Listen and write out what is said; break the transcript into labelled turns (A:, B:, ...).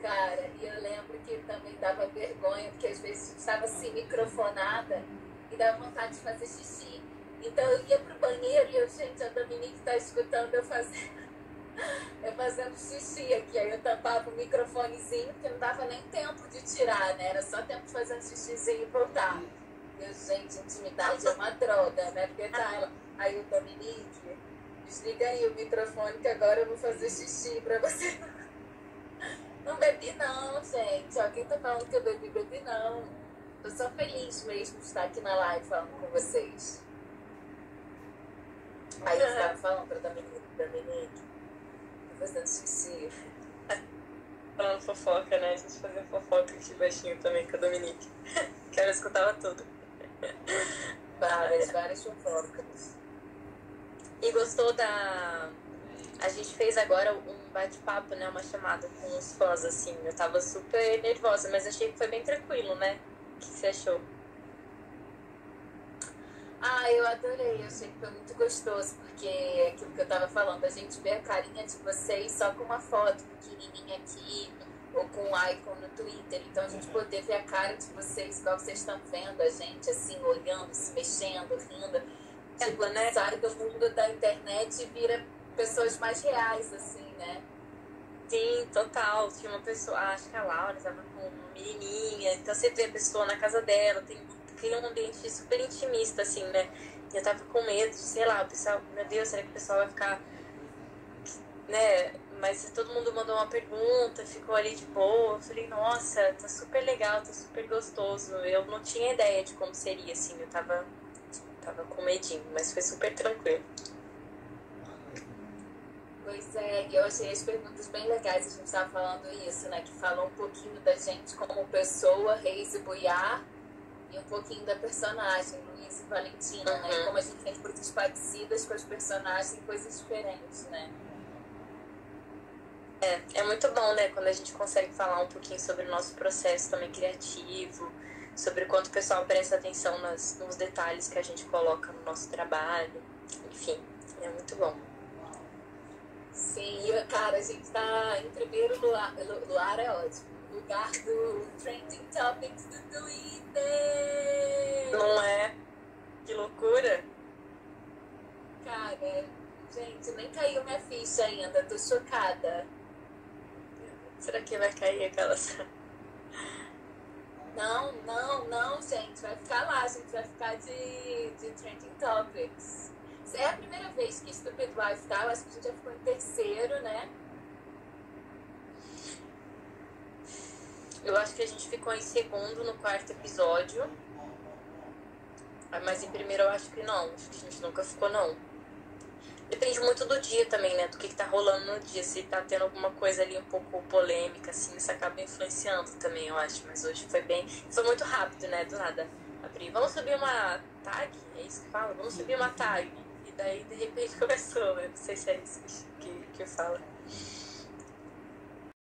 A: Cara, e eu lembro que também dava vergonha, porque às vezes estava assim, microfonada e dava vontade de fazer xixi. Então eu ia pro banheiro e eu, gente, a Dominique tá escutando eu fazendo xixi aqui. Aí eu tampava o microfonezinho, porque não dava nem tempo de tirar, né? Era só tempo de fazer um xixizinho e voltar. Eu, gente, intimidade é uma droga, né? Porque tá ela. Aí o Dominique, desliga aí o microfone que agora eu vou fazer xixi pra você. Não bebi não, gente. Ó, quem tá falando que eu bebi não. Tô só feliz mesmo de estar aqui na live falando com vocês. Aí eu estava falando pra Dominique, tô fazendo xixi.
B: Falando fofoca, né? A gente fazia fofoca aqui baixinho também com a Dominique. Que ela escutava tudo.
A: Várias fofocas.
B: E gostou da... A gente fez agora um bate-papo, né? Uma chamada com os fãs, assim. Eu tava super nervosa, mas achei que foi bem tranquilo, né? O que você achou?
A: Ah, eu adorei, eu achei que foi muito gostoso, porque é aquilo que eu tava falando, a gente vê a carinha de vocês só com uma foto pequenininha aqui, ou com um icon no Twitter, então a gente poder ver a cara de vocês, igual vocês estão vendo a gente, assim, olhando, se mexendo, rindo, tipo, né? Sai do mundo da internet e vira pessoas mais reais, assim, né?
B: Sim, total. Tinha uma pessoa, acho que a Laura tava com uma menininha, então você vê a pessoa na casa dela, cria um ambiente super intimista, assim, né? E eu tava com medo de, sei lá, o pessoal, meu Deus, será que o pessoal vai ficar, né? Mas todo mundo mandou uma pergunta, ficou ali de boa. Eu falei, nossa, tá super legal, tá super gostoso. Eu não tinha ideia de como seria, assim, eu tava com medinho, mas foi super tranquilo.
A: Pois é, e eu achei as perguntas bem legais, a gente estava falando isso, né? Que falou um pouquinho da gente como pessoa, Reis e Buiar, e um pouquinho da personagem, Luiz e Valentina, né? E como a gente tem coisas parecidas com os personagens e coisas diferentes, né?
B: É muito bom, né, quando a gente consegue falar um pouquinho sobre o nosso processo também criativo, sobre o quanto o pessoal presta atenção nos detalhes que a gente coloca no nosso trabalho. Enfim, é muito bom.
A: Sim, cara, a gente tá em primeiro lugar é ótimo. Lugar do Trending Topics do Twitter!
B: Não é? Que loucura!
A: Cara, gente, nem caiu minha ficha ainda, tô chocada.
B: Será que vai cair aquelas...
A: Não, gente, vai ficar lá, a gente vai ficar de Trending Topics. É a primeira vez que Stupid Wife tá, eu acho que a gente já ficou em terceiro, né?
B: Eu acho que a gente ficou em segundo no quarto episódio. Mas em primeiro eu acho que não. Acho que a gente nunca ficou, não. Depende muito do dia também, né? Do que tá rolando no dia. Se tá tendo alguma coisa ali um pouco polêmica, assim, isso acaba influenciando também, eu acho. Mas hoje foi muito rápido, né? Do nada. Abri, vamos subir uma tag? É isso que fala? Vamos subir uma tag. E daí, de repente, começou. Eu não sei se é isso que fala.